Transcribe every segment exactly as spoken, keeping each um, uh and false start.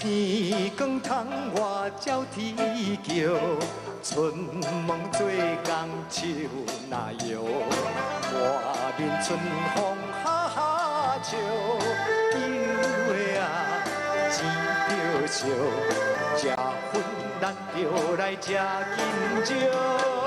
天光窗外鸟啼叫，春梦做工树那摇。外面春风哈哈笑，有的啊钱着烧，吃粉咱着来吃金蕉。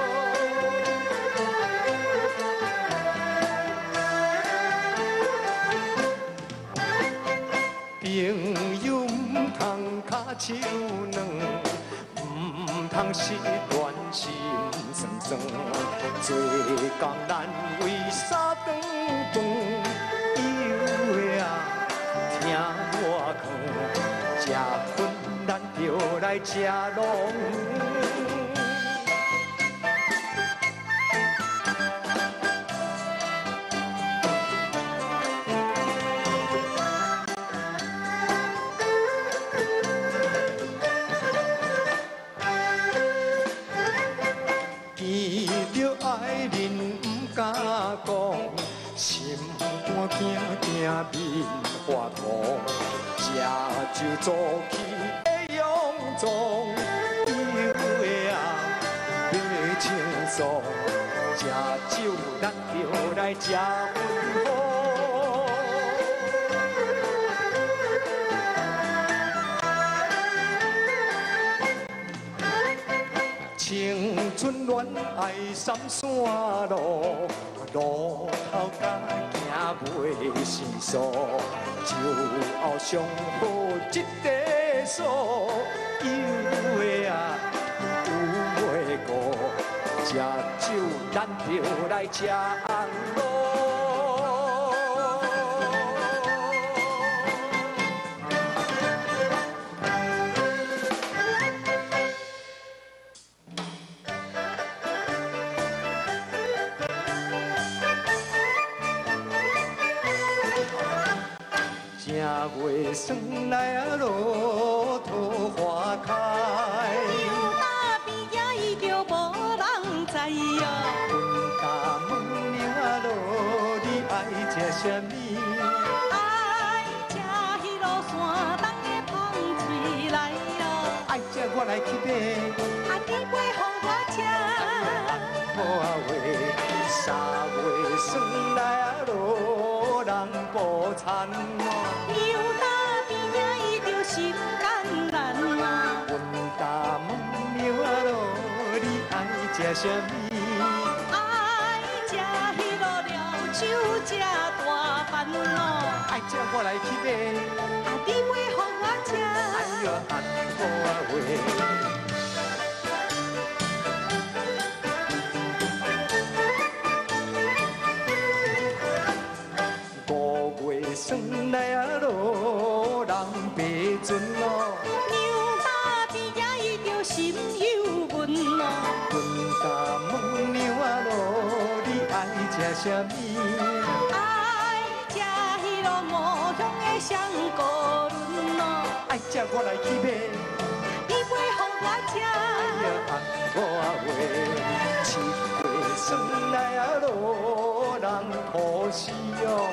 朋友唔通卡手软，唔通失恋心酸酸。做工难为三顿饭，有的啊听我讲，吃饭咱着来吃龙。 爱人不敢讲，心肝惊惊面花土，吃酒做起会勇壮，有的啊要轻松，吃酒咱就来吃芬芳。 青春恋爱三线路，路头甲行袂成数，酒后上好一块数，有的啊有袂过，吃酒咱就来吃红路。 正月霜来啊，落桃花开。 牛打边仔伊就无人知呀。 问大问牛啊，落你爱吃啥物？ 爱吃迄落山东的芳脆来呀。 爱吃我来去买。 啊，你买互我吃。 好啊话，三月霜来啊，落人无田。 牛打边仔伊就心甘难啊。 问大问牛啊，落你爱吃啥物？ 爱吃迄落了酒吃大饭咯。 爱吃我来去买。 啊，你买互我吃。 哎哟，安好啊话。 霜来啊，落人白船咯。 牛打边仔伊就心有阮咯。 问甲问牛啊，落你爱吃啥物？ 爱吃迄落五香的香菇轮咯。 爱吃我来去买。 你买互我吃。 哎呀，红我话，七月霜来啊，落人苦死哦。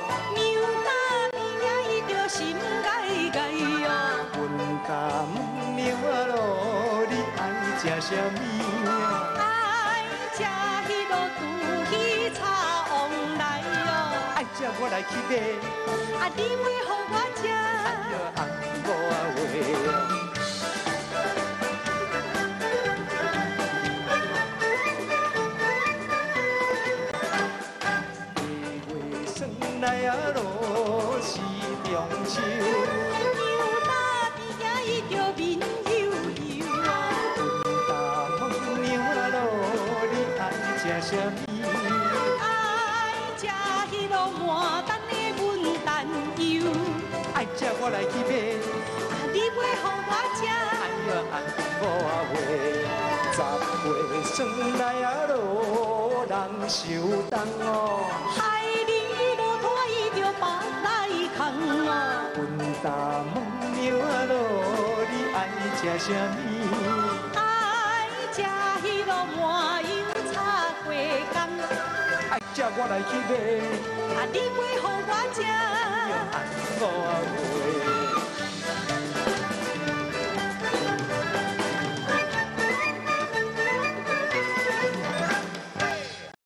心解解哟，问甲问牛啊咯，你爱吃啥物？ 爱吃迄落猪耳炒王来哟， 爱吃我来去买。 啊，你买互我吃。 哎呀，红我话。月霜来啊咯是中秋。 牛打边仔伊就面悠悠啊。 问大问牛啊咯，你爱吃啥物？ 爱吃迄落满蛋的文蛋油。 爱吃我来去买。 啊，你买互我吃。 哎呀，红我话，十月霜来啊咯，人受冻哦。 害你落拖伊就别来空哦。 问大问牛啊咯，你爱吃啥物？ 爱吃迄落麻油炒过工。 爱吃我来去买。 啊，你买互我吃。 红我话。